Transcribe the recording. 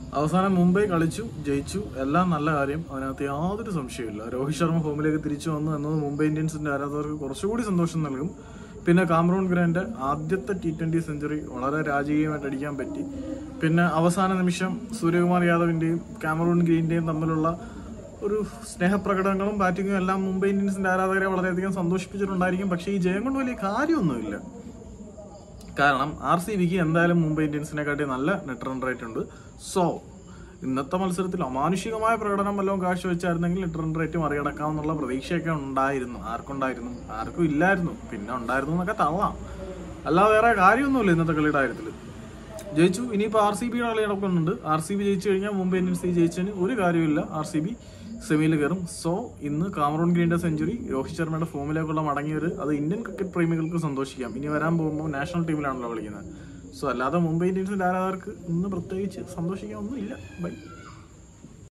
അവസാനം മുംബൈ കളിച്ചു, ജയിച്ചു, എല്ലാം നല്ല കാര്യം, അതിനകത്ത് യാതൊരു സംശയമില്ല. രോഹിത് ശർമ്മ ഫോമിലേക്ക് തിരിച്ചു വന്നു എന്നത് മുംബൈ ഇന്ത്യൻസിന്റെ ആരാധകർക്ക് കുറച്ചുകൂടി സന്തോഷം നൽകും. പിന്നെ കാമറൂൺ ഗ്രാൻഡ് ആദ്യത്തെ T20 സെഞ്ചുറി വളരെ രാജകീയമായിട്ട് അടിക്കാൻ പറ്റി. പിന്നെ അവസാന നിമിഷം സൂര്യകുമാർ യാദവിന്റെയും കാമറൂൺ ഗ്രീന്റെയും തമ്മിലുള്ള ഒരു സ്നേഹപ്രകടനങ്ങളും ബാറ്റിങ്ങും എല്ലാം മുംബൈ ഇന്ത്യൻസിന്റെ ആരാധകരെ വളരെയധികം സന്തോഷിപ്പിച്ചിട്ടുണ്ടായിരിക്കും. പക്ഷേ ഈ ജയം കൊണ്ട് വലിയ കാര്യമൊന്നുമില്ല. കാരണം RCBക്ക് എന്തായാലും മുംബൈ ഇന്ത്യൻസിനെക്കാട്ടി നല്ല നെറ്റ് റൺ റേറ്റ് ഉണ്ട്. സോ ഇന്നത്തെ മത്സരത്തിൽ അമാനുഷികമായ പ്രകടനം വല്ലതും കാഴ്ചവെച്ചായിരുന്നെങ്കിൽ നെറ്റ് റൺ റേറ്റ് മറികടക്കാമെന്നുള്ള പ്രതീക്ഷയൊക്കെ ഉണ്ടായിരുന്നു. ആർക്കും ഇല്ലായിരുന്നു. പിന്നെ ഉണ്ടായിരുന്നു എന്നൊക്കെ തള്ളാം. അല്ലാതെ വേറെ കാര്യമൊന്നുമില്ല ഇന്നത്തെ കളിയുടെ കാര്യത്തിൽ. ജയിച്ചു. ഇനിയിപ്പോൾ RCBയുടെ കളി നടക്കുന്നുണ്ട്. RCB ജയിച്ചു കഴിഞ്ഞാൽ മുംബൈ ഇന്ത്യൻസ് ജയിച്ചതിന് ഒരു കാര്യമില്ല. RCB സെമിയിൽ കയറും. സോ ഇന്ന് കാമറൂൺ ഗ്രീന്റെ സെഞ്ചുറി, രോഹിത് ശർമ്മയുടെ ഫോമിലേക്കുള്ള മടങ്ങിയവർ, അത് ഇന്ത്യൻ ക്രിക്കറ്റ് പ്രേമികൾക്ക് സന്തോഷിക്കാം. ഇനി വരാൻ പോകുമ്പോൾ നാഷണൽ ടീമിലാണല്ലോ കളിക്കുന്നത്. സോ അല്ലാതെ മുംബൈ ഇന്ത്യൻസിന്റെ ആരാധകർക്ക് ഇന്ന് പ്രത്യേകിച്ച് സന്തോഷിക്കാൻ ഒന്നും ഇല്ല. ബൈ.